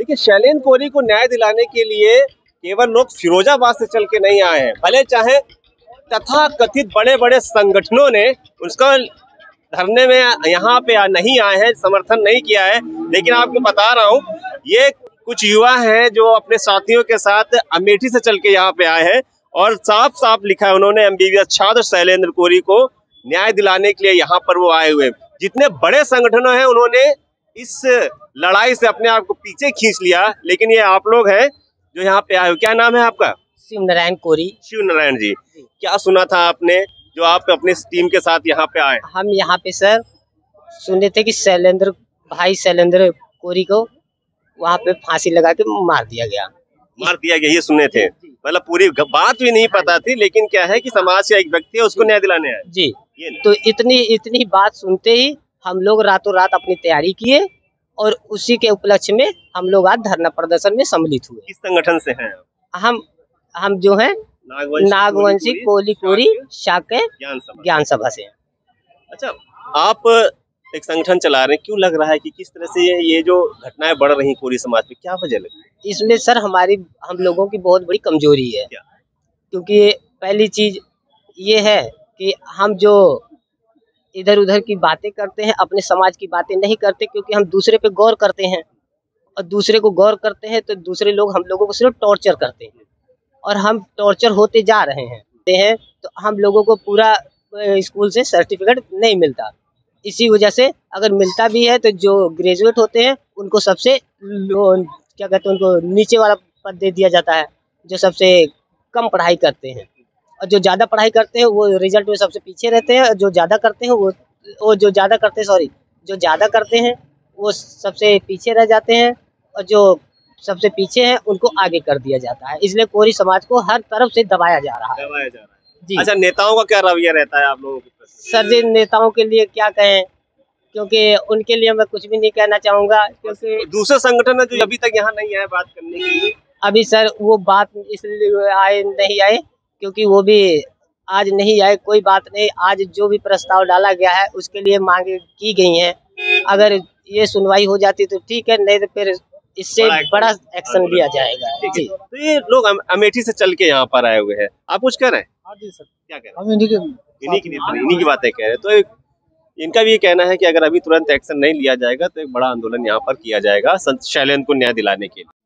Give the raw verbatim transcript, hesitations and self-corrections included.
देखिए, शैलेंद्र कोरी को न्याय दिलाने के लिए केवल लोग फिरोजाबाद से चल के नहीं आए हैं, भले चाहे तथा कथित बड़े बड़े संगठनों ने उसका धरने में यहाँ पे नहीं आए हैं, समर्थन नहीं किया है। लेकिन आपको बता रहा हूँ, ये कुछ युवा हैं जो अपने साथियों के साथ अमेठी से चल के यहाँ पे आए हैं और साफ साफ लिखा है उन्होंने, एमबीबीएस छात्र शैलेंद्र कोरी को न्याय दिलाने के लिए यहाँ पर वो आए हुए। जितने बड़े संगठनों हैं उन्होंने इस लड़ाई से अपने आप को पीछे खींच लिया, लेकिन ये आप लोग हैं जो यहाँ पे आए हो। क्या नाम है आपका? शिव नारायण कोरी। शिव नारायण जी, क्या सुना था आपने जो आप अपने टीम के साथ यहाँ पे आए? हम यहाँ पे सर सुने थे कि शैलेंद्र भाई शैलेंद्र कोरी को वहाँ पे फांसी लगा के मार दिया गया। मार दिया गया ये सुने थे, मतलब पूरी बात भी नहीं पता थी, लेकिन क्या है कि समाज से एक व्यक्ति है उसको न्याय दिलाने आए जी। तो इतनी इतनी बात सुनते ही हम लोग रातों रात अपनी तैयारी किए और उसी के उपलक्ष्य में हम लोग आज धरना प्रदर्शन में सम्मिलित हुए। किस संगठन से हैं? हम हम जो है नागवंशी कोली कोरी शाक्य ज्ञान सभा से। अच्छा, आप एक संगठन चला रहे हैं, क्यों लग रहा है कि किस तरह से ये ये जो घटनाएं बढ़ रही कोरी समाज में, क्या वजह लगती है? इसमें सर हमारी हम लोगों की बहुत बड़ी कमजोरी है। क्या? क्योंकि पहली चीज ये है कि हम जो इधर उधर की बातें करते हैं, अपने समाज की बातें नहीं करते, क्योंकि हम दूसरे पे गौर करते हैं और दूसरे को गौर करते हैं तो दूसरे लोग हम लोगों को सिर्फ टॉर्चर करते हैं और हम टॉर्चर होते जा रहे हैं हैं तो हम लोगों को पूरा स्कूल से सर्टिफिकेट नहीं मिलता। इसी वजह से अगर मिलता भी है तो जो ग्रेजुएट होते हैं उनको सबसे क्या कहते हैं उनको नीचे वाला पद दे दिया जाता है, जो सबसे कम पढ़ाई करते हैं, और जो ज़्यादा पढ़ाई करते हैं वो रिजल्ट में सबसे पीछे रहते हैं, और जो ज़्यादा करते हैं वो वो जो ज़्यादा करते हैं सॉरी जो ज़्यादा करते हैं वो सबसे पीछे रह जाते हैं, और जो सबसे पीछे हैं उनको आगे कर दिया जाता है। इसलिए कोरी समाज को हर तरफ से दबाया जा रहा है। दबाया जा रहा है जी। अच्छा, नेताओं का क्या रवैया रहता है आप लोगों के? सर जी, नेताओं के लिए क्या कहें, क्योंकि उनके लिए मैं कुछ भी नहीं कहना चाहूँगा, क्योंकि दूसरे संगठन है जो अभी तक यहाँ नहीं आए बात करने के लिए। अभी सर वो बात इसलिए आए नहीं आए क्योंकि वो भी आज नहीं आए। कोई बात नहीं, आज जो भी प्रस्ताव डाला गया है उसके लिए मांगे की गई हैं। अगर ये सुनवाई हो जाती तो ठीक है, नहीं तो फिर इससे बड़ा, बड़ा एक्शन लिया जाएगा जी। तो ये लोग अमेठी से चल के यहाँ पर आए हुए हैं, आप कुछ कह रहे हैं? हाँ जी सर, क्या कह रहे हैं? इन्हीं की इन्हीं की बातें कह रहे हैं। तो इनका भी ये कहना है कि अगर अभी तुरंत एक्शन नहीं लिया जाएगा तो एक बड़ा आंदोलन यहाँ पर किया जाएगा शैलेंद्र को न्याय दिलाने के लिए।